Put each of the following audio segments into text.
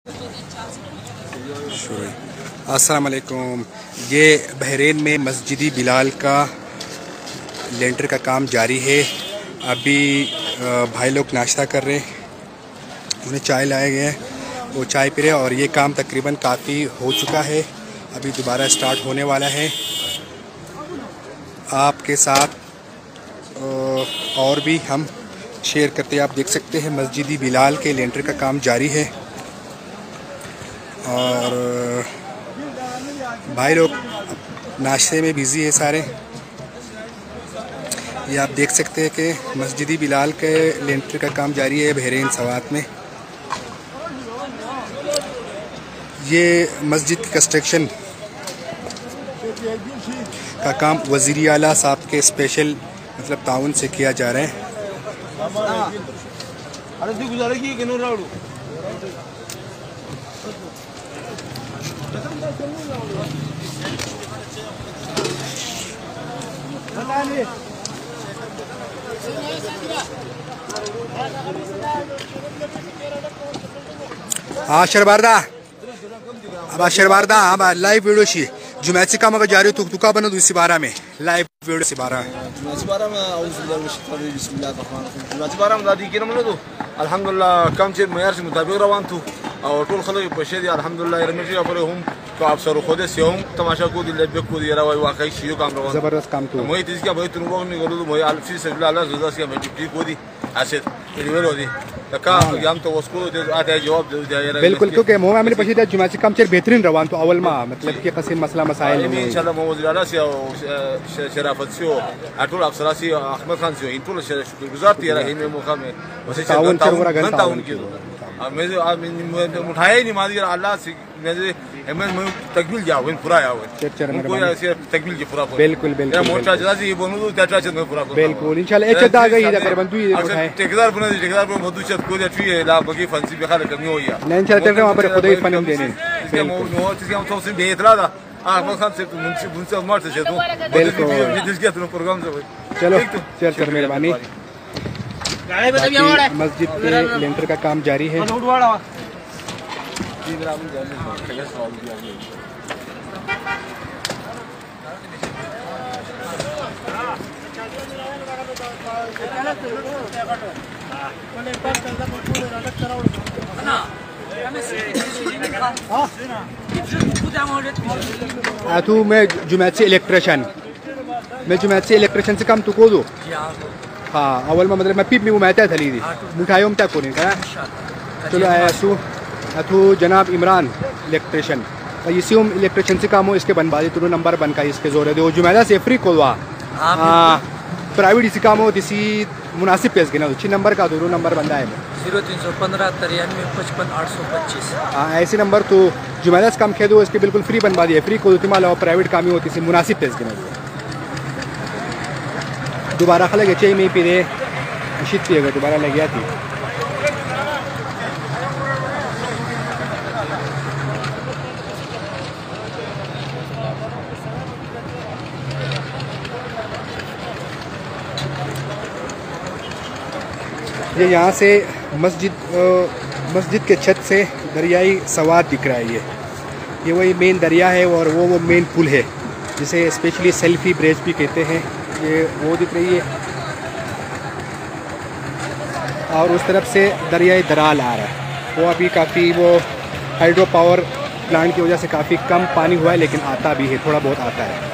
अस्सलाम वालेकुम। ये बहरीन में मस्जिदी बिलाल का लेंटर का काम जारी है। अभी भाई लोग नाश्ता कर रहे हैं, उन्हें चाय लाए गए हैं, वो चाय पी रहे हैं और ये काम तकरीबन काफ़ी हो चुका है। अभी दोबारा स्टार्ट होने वाला है। आपके साथ और भी हम शेयर करते हैं। आप देख सकते हैं मस्जिदी बिलाल के लेंटर का काम जारी है और भाई लोग नाश्ते में बिज़ी है सारे। ये आप देख सकते हैं कि मस्जिदी बिलाल के लेंटर का काम जारी है बहरीन सवात में। ये मस्जिद की कंस्ट्रक्शन का काम वज़ीर आला साहब के स्पेशल मतलब ताउन से किया जा रहा है। हाँ शरबारदा अब शरबारदा अब लाइव वीडियो शी जुमैसी काम अब जारी तुका बना दूसरी बारह में लाइव वीडियो से बारह में अल्हम्दुलिल्लाह कम से मयार से मुताबिक रवान थू और टोल खलो बशेदी अल्हम्दुलिल्लाह रमेश पर हम तो आप सर खुद से हम तमाशा को दिल पे को दिया रहा वाकई शियो काम रवान जबरदस्त काम तो मैं इसका भाई तुम लोग नहीं करो तो मैं अल्फी से अल्लाह जुदा से मैं डिप्टी को दी ऐसे रिवेल होती का हम तो उसको आते हैं जवाब दे दिया बिल्कुल क्योंकि मोह में पछी था जुमैसी काम चेर बेहतरीन रवान तो अवल मा मतलब कि कसीम मसला मसाइल में इंशाल्लाह मोहम्मद अला से शराफत से अटुल अफसरा से अहमद खान से इंटुल शुक्रगुजार तियारा है में मौका में वैसे ताउन की मैं उठाया ही नहीं मान दिया अल्लाह से मैं तकमील जाओ पूरा आओ कोई ऐसे तकमील की पूरा बिल्कुल बिल्कुल मोटा जला से ये बोलूं तो त्याचा से मैं पूरा बिल्कुल इंशाल्लाह एक चदा गई इधर कर बंदू ये ठेकेदार पर मधु चत को देती है ला बकी फंसी बेखार कमी हो गया नहीं इंशाल्लाह वहां पर खुद ही फन देने वो चीज हम तो सिर्फ बेहतरा था अहमद खान से मुझसे मार से तो बिल्कुल जिस के प्रोग्राम से चलो चल कर मेहरबानी। मस्जिद के लेंटर का काम जारी है। तू मैं जुमैत से इलेक्ट्रिशियन से काम तू को दो हाँ अवल में मतलब मैं पीप में वो मैता थली थी मिठाइयों में को नहीं कहा चलो अथू जनाब इमरान इलेक्ट्रिशियन इसी इलेक्ट्रिशियन से काम हो इसके बनबाजी तुरु नंबर बन का इसके जोर दो जुमैदा से फ्री खोलवा प्राइवेट इसी काम हो इसी मुनासिब पेश गिना अच्छी नंबर का दोनों नंबर बंदा है 0315 93 55 825। हाँ ऐसे नंबर तो जुमैदा से काम खे दो इसके बिल्कुल फ्री बनवा दिया फ्री को तुम्हारा प्राइवेट काम ही होती इसी मुनासिब पेश गिना दोबारा खा लगे चाहिए नहीं पी रहे शीत पिएगा दोबारा लग गया थी। ये यहाँ से मस्जिद के छत से दरियाई सवात दिख रहा है। ये वही मेन दरिया है और वो मेन पुल है जिसे स्पेशली सेल्फी ब्रिज भी कहते हैं। ये वो दिख रही है और उस तरफ से दरियाई दराल आ रहा है। वो अभी काफ़ी वो हाइड्रो पावर प्लांट की वजह से काफ़ी कम पानी हुआ है लेकिन आता भी है, थोड़ा बहुत आता है।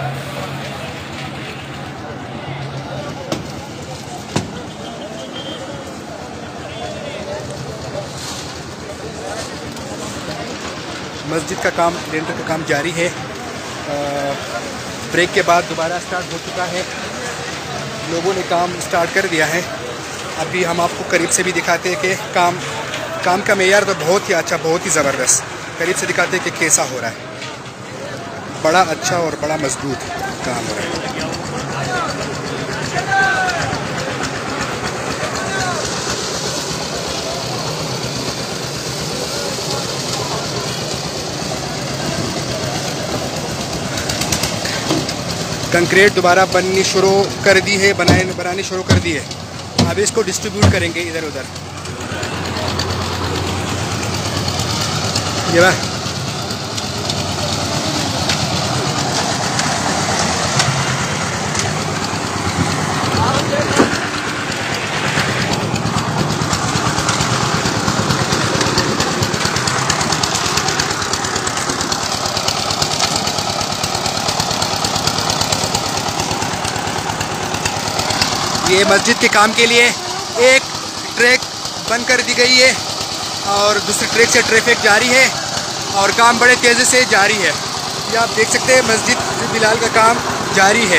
मस्जिद का काम लेंटर का काम जारी है। ब्रेक के बाद दोबारा स्टार्ट हो चुका है। लोगों ने काम स्टार्ट कर दिया है। अभी हम आपको करीब से भी दिखाते हैं कि काम का मेयार तो बहुत ही अच्छा, बहुत ही ज़बरदस्त। करीब से दिखाते हैं कि कैसा हो रहा है। बड़ा अच्छा और बड़ा मजबूत काम हो रहा है। कंक्रीट दोबारा बननी शुरू कर दी है, बनानी शुरू कर दी है। अब इसको डिस्ट्रीब्यूट करेंगे इधर उधर। ये बा ये मस्जिद के काम के लिए एक ट्रैक बंद कर दी गई है और दूसरी ट्रैक से ट्रैफिक जारी है और काम बड़े तेज़ी से जारी है। ये आप देख सकते हैं मस्जिद बिलाल का काम जारी है।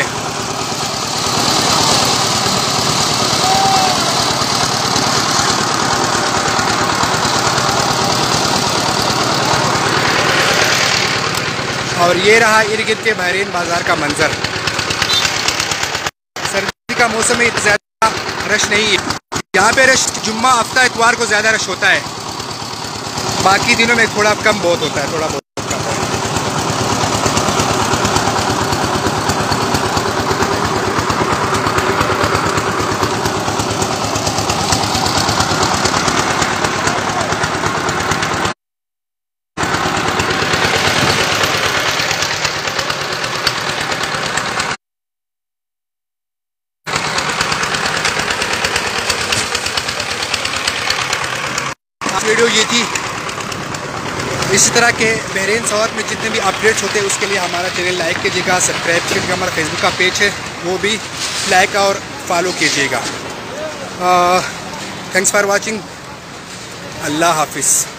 और ये रहा इर्द गिर्द के बहरीन बाज़ार का मंजर। सर्दी का मौसम में ज़्यादा रश नहीं है यहाँ पे। रश जुम्मा हफ्ता इतवार को ज़्यादा रश होता है, बाकी दिनों में थोड़ा कम बहुत होता है, थोड़ा बहुत कम है। वीडियो ये थी। इसी तरह के बहरीन सऊद में जितने भी अपडेट्स होते हैं उसके लिए हमारा चैनल लाइक कीजिएगा, सब्सक्राइब कीजिएगा। हमारा फेसबुक का पेज है वो भी लाइक और फॉलो कीजिएगा। Thanks for watching. अल्लाह हाफिज़।